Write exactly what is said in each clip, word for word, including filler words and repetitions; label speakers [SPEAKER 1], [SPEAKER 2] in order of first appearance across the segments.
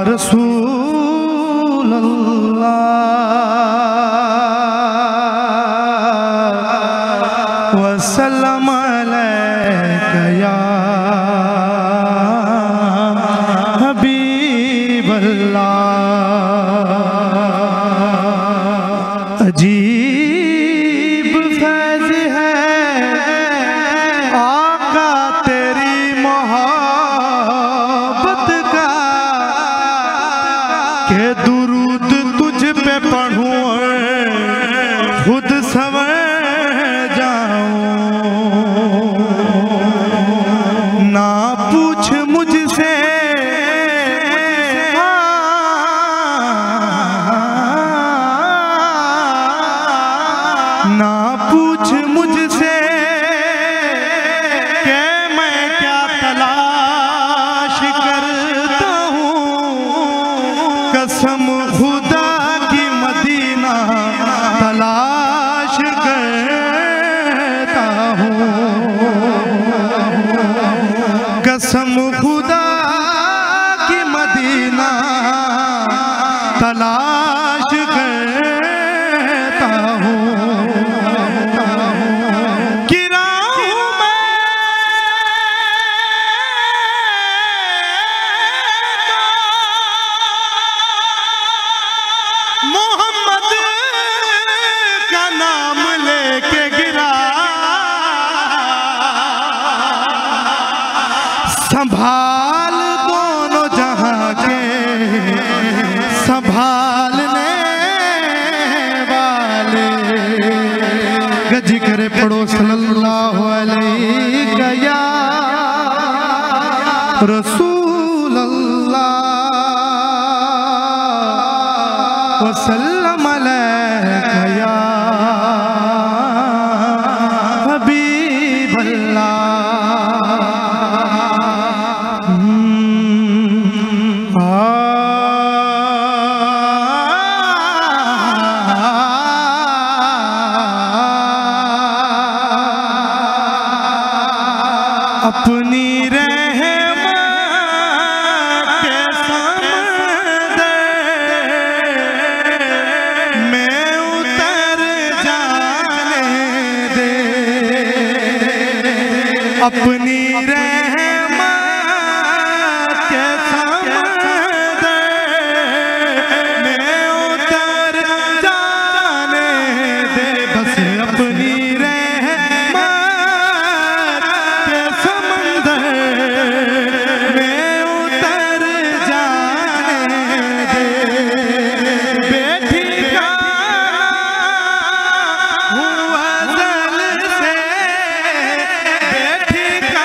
[SPEAKER 1] रसूल अल्लाह वसल्लम अलैका या हबीब अल्लाह। अजीब फैज़ है आका तेरी मोहब्बत का के दुरूद तुझ पे पढ़ूं खुद संवर जाऊं। ना पूछ मुझसे ना पूछ मुझसे कि मैं क्या तलाश करता हूँ। कसम खुदा की मदीना तलाश करता हूँ। कसम खुदा की मदीना तलाश करता हूँ। मोहम्मद का नाम लेके गिरा संभाल दोनों जहां के संभालने वाले। गजी करे पढ़ो सल्लल्लाहु अलैहि या रसूल अल्लाह वसल्लम अलैका या हबीब अल्लाह। अपनी रहमत के समंदर में उतर जाने दे। अपनी रहमत के समंदर में उतर जाने दे। बस अपनी बेठी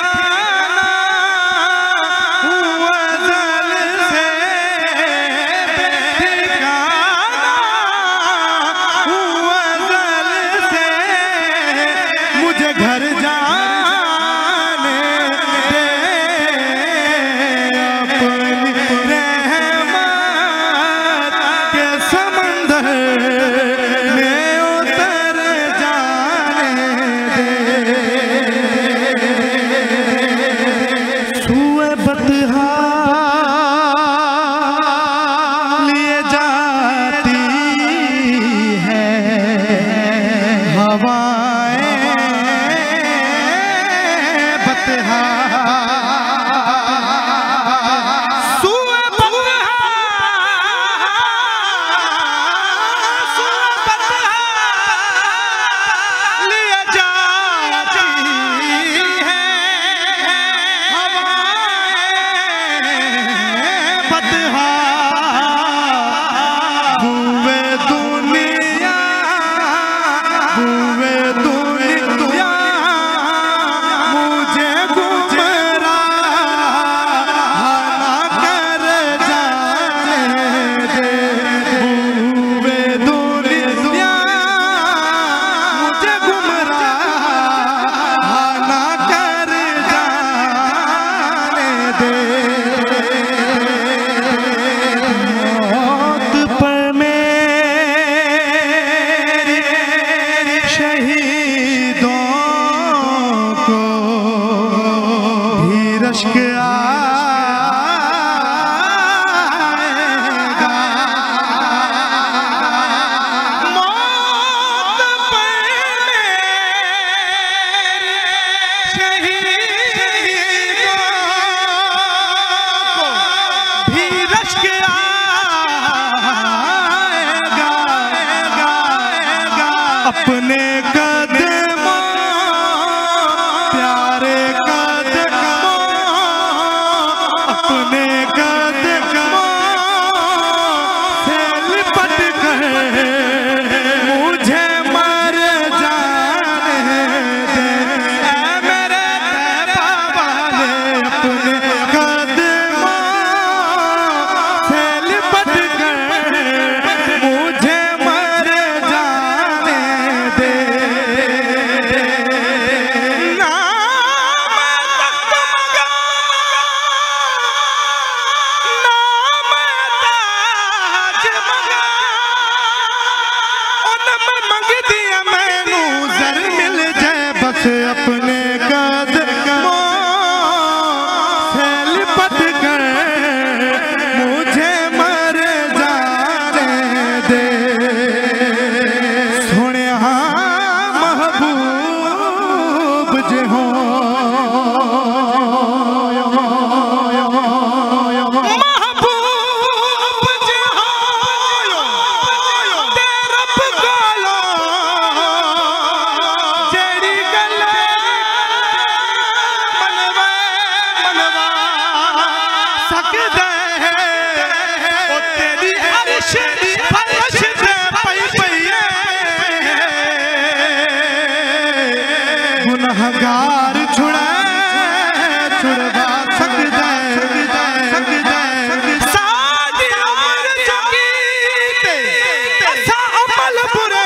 [SPEAKER 1] गुनहगार छुड़ा छुड़वा सकदा सकदा साडी उम्र चुकी ते असा अमल बुरे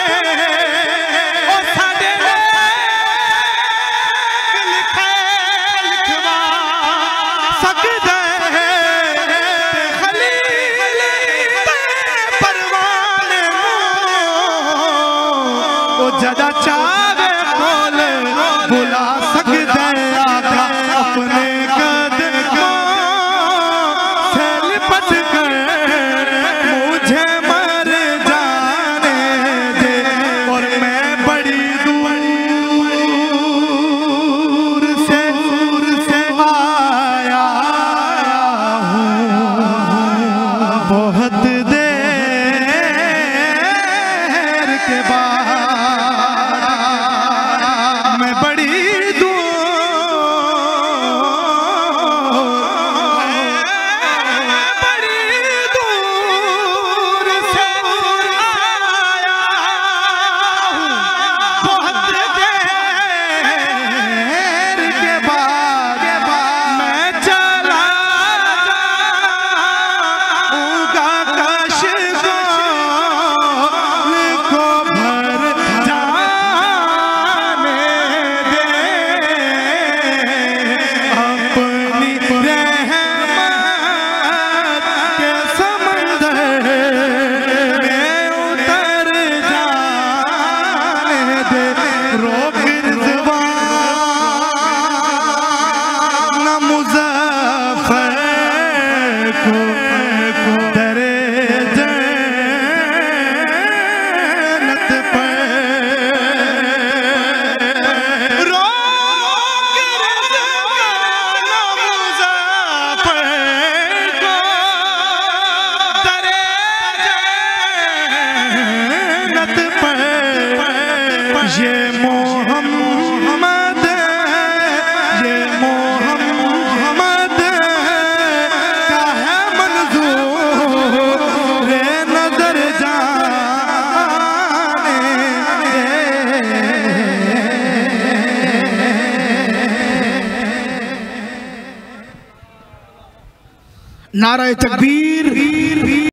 [SPEAKER 1] ओ साडे लिखे लिखवा सकदा खलील ते परवाने ओ जदा चावे बोल बुला सकदा आका अपने कद को से लिपट कर मुझे मर जाने दे और मैं बड़ी दूर से दूर से आया हूँ बहुत देर के बाद मैं बड़ी ये मोहम्मद ये मोहम्मद का है मंजूर नजर जाने
[SPEAKER 2] नारा तकबीर।